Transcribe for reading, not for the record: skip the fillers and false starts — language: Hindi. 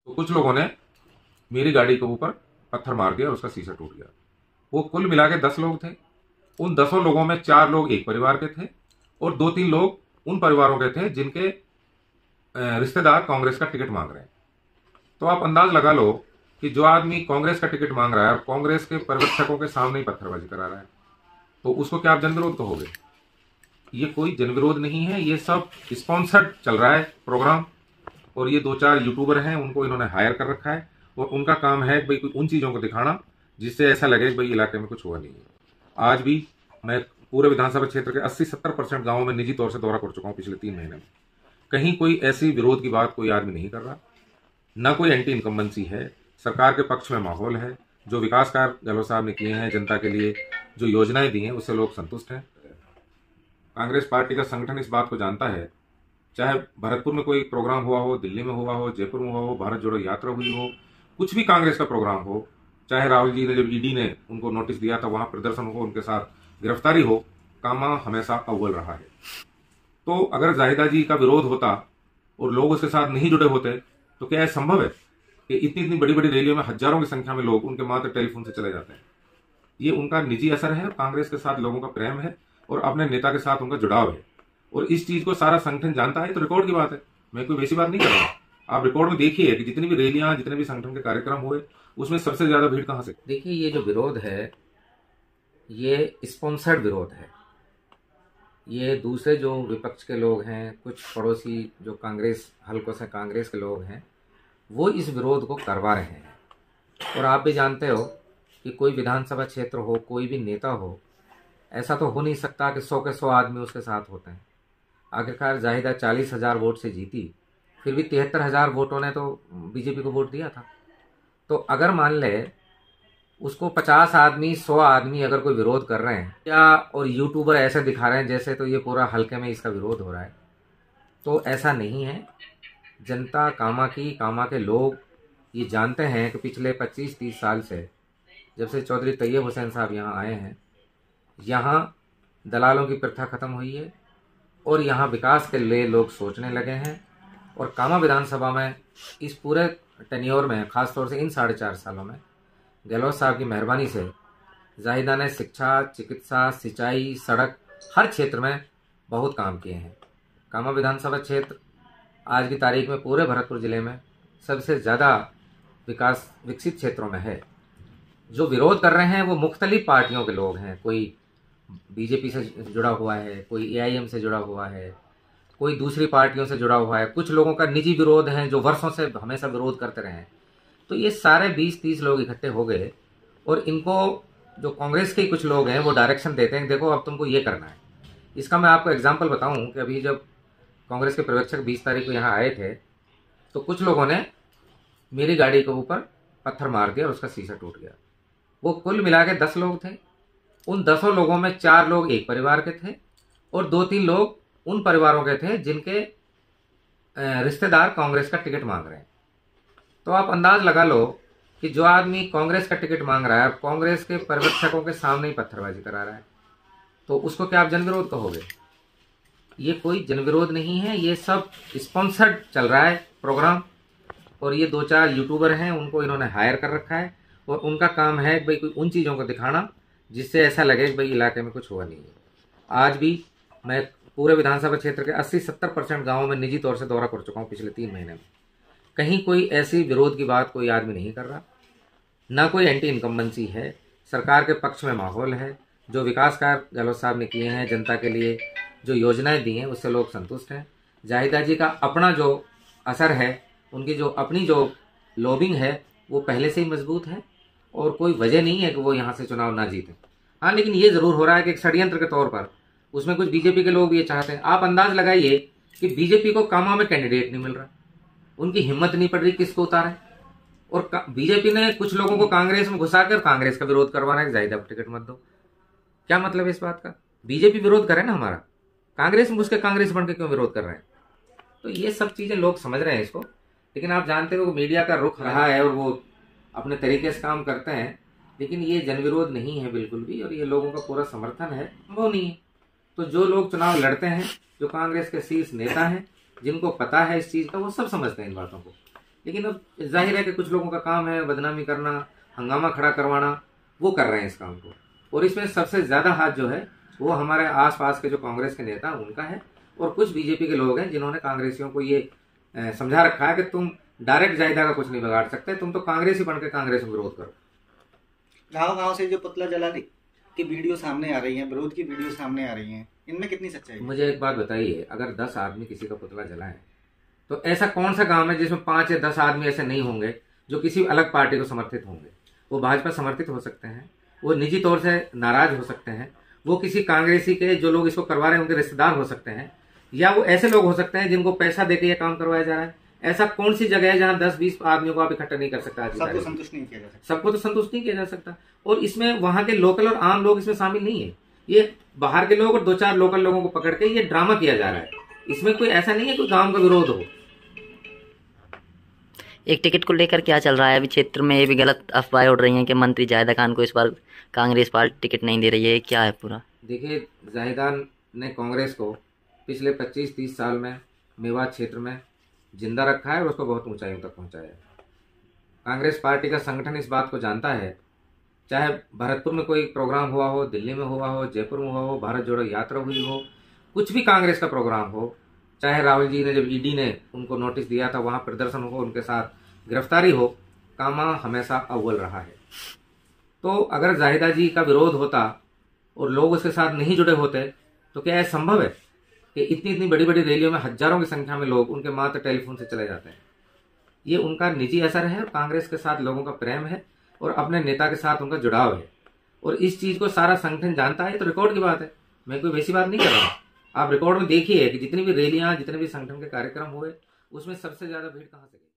तो कुछ लोगों ने मेरी गाड़ी के ऊपर पत्थर मार दिया और उसका शीशा टूट गया। वो कुल मिला के 10 लोग थे। उन 10 लोगों में 4 लोग एक परिवार के थे और 2-3 लोग उन परिवारों के थे जिनके रिश्तेदार कांग्रेस का टिकट मांग रहे हैं। तो आप अंदाज लगा लो कि जो आदमी कांग्रेस का टिकट मांग रहा है और कांग्रेस के पर्यवेक्षकों के सामने ही पत्थरबाजी करा रहा है, तो उसको क्या आप जनविरोध कहोगे? ये कोई जनविरोध नहीं है, ये सब स्पॉन्सर्ड चल रहा है प्रोग्राम। और ये 2-4 यूट्यूबर हैं, उनको इन्होंने हायर कर रखा है और उनका काम है भाई उन चीजों को दिखाना जिससे ऐसा लगे कि भाई इलाके में कुछ हुआ नहीं है। आज भी मैं पूरे विधानसभा क्षेत्र के 80-70% गांवों में निजी तौर से दौरा कर चुका हूं पिछले 3 महीने में। कहीं कोई ऐसी विरोध की बात कोई आदमी नहीं कर रहा, ना कोई एंटी इनकम्बेंसी है। सरकार के पक्ष में माहौल है। जो विकास कार्य गहलोत साहब ने किए हैं, जनता के लिए जो योजनाएं दी हैं, उससे लोग संतुष्ट हैं। कांग्रेस पार्टी का संगठन इस बात को जानता है, चाहे भरतपुर में कोई प्रोग्राम हुआ हो, दिल्ली में हुआ हो, जयपुर में हुआ हो, भारत जोड़ो यात्रा हुई हो, कुछ भी कांग्रेस का प्रोग्राम हो, चाहे राहुल जी ने जब ईडी ने उनको नोटिस दिया था वहां प्रदर्शन हो, उनके साथ गिरफ्तारी हो, कामा हमेशा अव्वल रहा है। तो अगर जाहिदा जी का विरोध होता और लोग उसके साथ नहीं जुड़े होते तो क्या यह संभव है कि इतनी इतनी बड़ी बड़ी रैलियों में हजारों की संख्या में लोग उनके मात्र टेलीफोन से चले जाते हैं? ये उनका निजी असर है, कांग्रेस के साथ लोगों का प्रेम है और अपने नेता के साथ उनका जुड़ाव है। और इस चीज को सारा संगठन जानता है। तो रिकॉर्ड की बात है, मैं कोई वैसी बात नहीं कर रहा हूं। आप रिकॉर्ड में देखिए कि जितनी भी रैलियां, जितने भी संगठन के कार्यक्रम हुए, उसमें सबसे ज्यादा भीड़ कहां से? देखिए, ये जो विरोध है ये स्पॉन्सर्ड विरोध है। ये दूसरे जो विपक्ष के लोग हैं, कुछ पड़ोसी जो कांग्रेस हल्कों से कांग्रेस के लोग हैं, वो इस विरोध को करवा रहे हैं। और आप भी जानते हो कि कोई विधानसभा क्षेत्र हो, कोई भी नेता हो, ऐसा तो हो नहीं सकता कि 100 के 100 आदमी उसके साथ होते हैं। आखिरकार जाहिदा 40,000 वोट से जीती, फिर भी 73,000 वोटों ने तो बीजेपी को वोट दिया था। तो अगर मान ले उसको 50 आदमी, 100 आदमी अगर कोई विरोध कर रहे हैं या और यूट्यूबर ऐसे दिखा रहे हैं जैसे तो ये पूरा हल्के में इसका विरोध हो रहा है, तो ऐसा नहीं है। जनता कामा के लोग ये जानते हैं कि पिछले 25-30 साल से जब से चौधरी तैयब हुसैन साहब यहाँ आए हैं, यहाँ दलालों की प्रथा खत्म हुई है और यहाँ विकास के लिए लोग सोचने लगे हैं। और कामा विधानसभा में इस पूरे टेन्योर में, खासतौर से इन 4.5 सालों में गहलोत साहब की मेहरबानी से जाहिदा ने शिक्षा, चिकित्सा, सिंचाई, सड़क हर क्षेत्र में बहुत काम किए हैं। कामा विधानसभा क्षेत्र आज की तारीख में पूरे भरतपुर जिले में सबसे ज़्यादा विकसित क्षेत्रों में है। जो विरोध कर रहे हैं वो मुख्तलिफ पार्टियों के लोग हैं। कोई बीजेपी से जुड़ा हुआ है, कोई एआईएम से जुड़ा हुआ है, कोई दूसरी पार्टियों से जुड़ा हुआ है, कुछ लोगों का निजी विरोध है जो वर्षों से हमेशा विरोध करते रहे हैं। तो ये सारे 20-30 लोग इकट्ठे हो गए और इनको जो कांग्रेस के कुछ लोग हैं वो डायरेक्शन देते हैं, देखो अब तुमको ये करना है। इसका मैं आपको एग्जांपल बताऊं कि अभी जब कांग्रेस के पर्यवेक्षक 20 तारीख को यहाँ आए थे तो कुछ लोगों ने मेरी गाड़ी के ऊपर पत्थर मार दिया और उसका शीशा टूट गया। वो कुल मिला के 10 लोग थे। उन 10 लोगों में 4 लोग एक परिवार के थे और 2-3 लोग उन परिवारों के थे जिनके रिश्तेदार कांग्रेस का टिकट मांग रहे हैं। तो आप अंदाज लगा लो कि जो आदमी कांग्रेस का टिकट मांग रहा है और कांग्रेस के पर्यवेक्षकों के सामने ही पत्थरबाजी करा रहा है, तो उसको क्या आप जनविरोध कहोगे? ये कोई जनविरोध नहीं है, ये सब स्पॉन्सर्ड चल रहा है प्रोग्राम। और ये 2-4 यूट्यूबर हैं, उनको इन्होंने हायर कर रखा है और उनका काम है भाई कोई उन चीज़ों को दिखाना जिससे ऐसा लगे कि भाई इलाके में कुछ हुआ नहीं है। आज भी मैं पूरे विधानसभा क्षेत्र के 80-70% गाँवों में निजी तौर से दौरा कर चुका हूँ पिछले 3 महीने में। कहीं कोई ऐसी विरोध की बात कोई आदमी नहीं कर रहा, ना कोई एंटी इनकम्बेंसी है। सरकार के पक्ष में माहौल है। जो विकास कार्य गहलोत साहब ने किए हैं, जनता के लिए जो योजनाएं दी हैं, उससे लोग संतुष्ट हैं। जाहिदा जी का अपना जो असर है, उनकी जो अपनी जो लॉबिंग है, वो पहले से ही मजबूत है और कोई वजह नहीं है कि वो यहाँ से चुनाव ना जीते। हाँ, लेकिन ये जरूर हो रहा है कि एक षड्यंत्र के तौर पर उसमें कुछ बीजेपी के लोग ये चाहते हैं। आप अंदाज लगाइए कि बीजेपी को कामा में कैंडिडेट नहीं मिल रहा, उनकी हिम्मत नहीं पड़ रही किसको उतारे, और बीजेपी ने कुछ लोगों को कांग्रेस में घुसा कर कांग्रेस का विरोध करवाना है, जाहिदा को टिकट मत दो। क्या मतलब है इस बात का? बीजेपी विरोध करे ना हमारा, कांग्रेस में घुस के कांग्रेस बन के क्यों विरोध कर रहे हैं? तो ये सब चीजें लोग समझ रहे हैं इसको। लेकिन आप जानते हो मीडिया का रुख रहा है और वो अपने तरीके से काम करते हैं, लेकिन ये जनविरोध नहीं है बिल्कुल भी, और ये लोगों का पूरा समर्थन है, वो नहीं है। तो जो लोग चुनाव लड़ते हैं, जो कांग्रेस के शीर्ष नेता हैं, जिनको पता है इस चीज का, वो सब समझते हैं इन बातों को। लेकिन अब जाहिर है कि कुछ लोगों का काम है बदनामी करना, हंगामा खड़ा करवाना, वो कर रहे हैं इस काम को। और इसमें सबसे ज्यादा हाथ जो है वो हमारे आसपास के जो कांग्रेस के नेता उनका है, और कुछ बीजेपी के लोग हैं जिन्होंने कांग्रेसियों को ये समझा रखा है कि तुम डायरेक्ट जायदा का कुछ नहीं बिगाड़ सकते, तुम तो कांग्रेस ही बन के कांग्रेस में विरोध करो। गाँव से जो पुतला जलाने की वीडियो सामने आ रही है, विरोध की वीडियो सामने आ रही है, इनमें कितनी सच्चाई है? मुझे एक बात बताइए, अगर 10 आदमी किसी का पुतला जलाएं तो ऐसा कौन सा गांव है जिसमें 5 या 10 आदमी ऐसे नहीं होंगे जो किसी अलग पार्टी को समर्थित होंगे? वो भाजपा समर्थित हो सकते हैं, वो निजी तौर से नाराज हो सकते हैं, वो किसी कांग्रेसी के जो लोग इसको करवा रहे हैं उनके रिश्तेदार हो सकते हैं, या वो ऐसे लोग हो सकते हैं जिनको पैसा देके ये काम करवाया जा रहा है। ऐसा कौन सी जगह है जहां 10-20 आदमियों को आप इकट्ठा नहीं कर सकता? सबको संतुष्ट नहीं किया जा सकता। सबको तो संतुष्ट नहीं किया जा सकता। और इसमें वहां के लोकल और आम लोग इसमें शामिल नहीं है, ये बाहर के लोग और 2-4 लोकल लोगों को पकड़ के ये ड्रामा किया जा रहा है। इसमें कोई ऐसा नहीं है कोई गांव का विरोध हो। एक टिकट को लेकर क्या चल रहा है अभी क्षेत्र में? ये भी गलत अफवाहें उड़ रही हैं कि मंत्री जाहिदा खान को इस बार कांग्रेस पार्टी टिकट नहीं दे रही है, क्या है पूरा? देखिए, जाहिदा ने कांग्रेस को पिछले 25-30 साल में मेवात क्षेत्र में जिंदा रखा है और उसको बहुत ऊंचाइयों तक पहुंचाया है। कांग्रेस पार्टी का संगठन इस बात को जानता है, चाहे भरतपुर में कोई प्रोग्राम हुआ हो, दिल्ली में हुआ हो, जयपुर में हुआ हो, भारत जोड़ो यात्रा हुई हो, कुछ भी कांग्रेस का प्रोग्राम हो, चाहे राहुल जी ने जब ईडी ने उनको नोटिस दिया था वहां प्रदर्शन हो, उनके साथ गिरफ्तारी हो, कामा हमेशा अव्वल रहा है। तो अगर जाहिदा जी का विरोध होता और लोग उसके साथ नहीं जुड़े होते तो क्या यह संभव है कि इतनी इतनी बड़ी बड़ी रैलियों में हजारों की संख्या में लोग उनके मात्र टेलीफोन से चले जाते हैं? ये उनका निजी असर है और कांग्रेस के साथ लोगों का प्रेम है और अपने नेता के साथ उनका जुड़ाव है, और इस चीज को सारा संगठन जानता है। तो रिकॉर्ड की बात है, मैं कोई वैसी बात नहीं कर रहा हूँ। आप रिकॉर्ड में देखिए कि जितनी भी रैलियां, जितने भी संगठन के कार्यक्रम हुए, उसमें सबसे ज्यादा भीड़ कहाँ से गई।